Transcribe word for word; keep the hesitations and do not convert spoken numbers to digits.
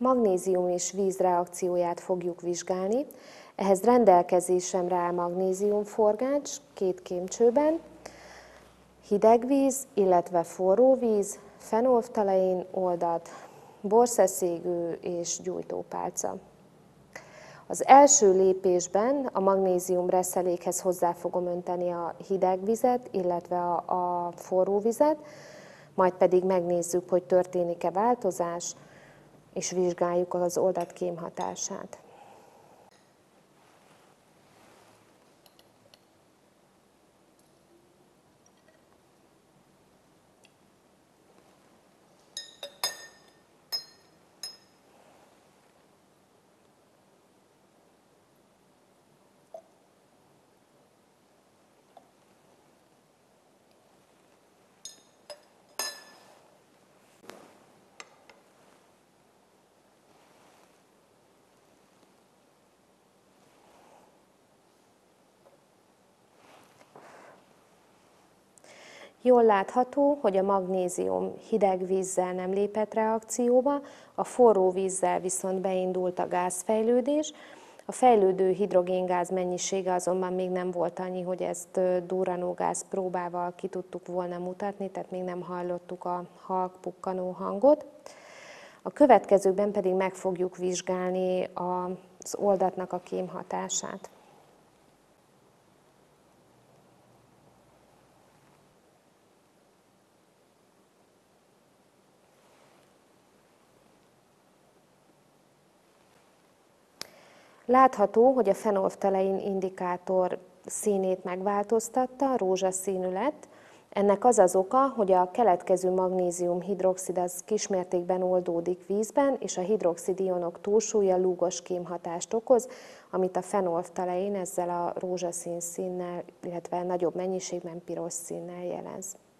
magnézium és víz reakcióját fogjuk vizsgálni. Ehhez rendelkezésemre áll magnéziumforgács két kémcsőben, hideg víz, illetve forró víz, fenolftalein oldat, borszeszégő és gyújtópálca. Az első lépésben a magnézium reszelékhez hozzá fogom önteni a hideg vizet, illetve a, a forró vizet, majd pedig megnézzük, hogy történik-e változás, és vizsgáljuk az oldat kémhatását. Jól látható, hogy a magnézium hideg vízzel nem lépett reakcióba, a forró vízzel viszont beindult a gázfejlődés. A fejlődő hidrogéngáz mennyisége azonban még nem volt annyi, hogy ezt durranógáz próbával ki tudtuk volna mutatni, tehát még nem hallottuk a halk pukkanó hangot. A következőkben pedig meg fogjuk vizsgálni az oldatnak a kémhatását. Látható, hogy a fenolftalein indikátor színét megváltoztatta, rózsaszínű lett. Ennek az az oka, hogy a keletkező magnézium-hidroxid az kismértékben oldódik vízben, és a hidroxid ionok túlsúlya lúgos kémhatást okoz, amit a fenolftalein ezzel a rózsaszín színnel, illetve nagyobb mennyiségben piros színnel jelez.